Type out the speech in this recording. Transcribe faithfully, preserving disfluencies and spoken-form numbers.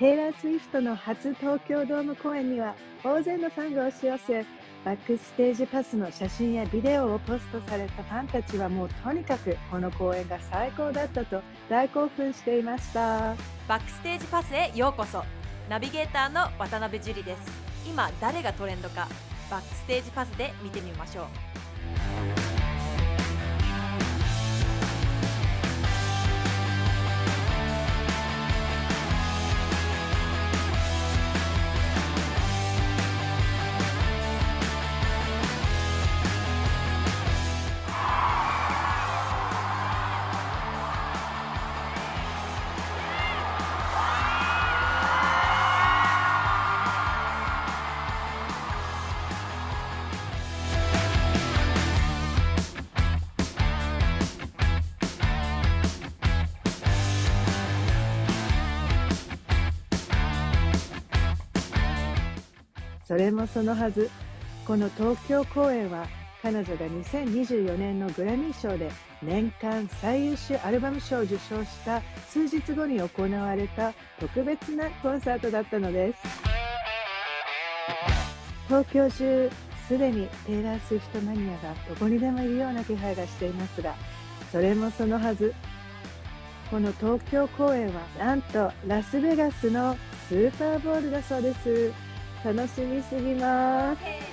テイラー・スウィフトの初東京ドーム公演には大勢のファンが押し寄せ、バックステージパスの写真やビデオをポストされたファンたちはもうとにかくこの公演が最高だったと大興奮していました。 バックステージパスへようこそ。ナビゲーターの渡辺樹里です。今誰がトレンドか、バックステージパスで見てみましょう。 それもそのはず、この東京公演は彼女がにせんにじゅうよねんのグラミー賞で年間最優秀アルバム賞を受賞した数日後に行われた特別なコンサートだったのです。東京中すでにテイラー・スウィフトマニアがどこにでもいるような気配がしていますが、それもそのはず、この東京公演はなんとラスベガスのスーパーボウルだそうです。楽しみすぎます。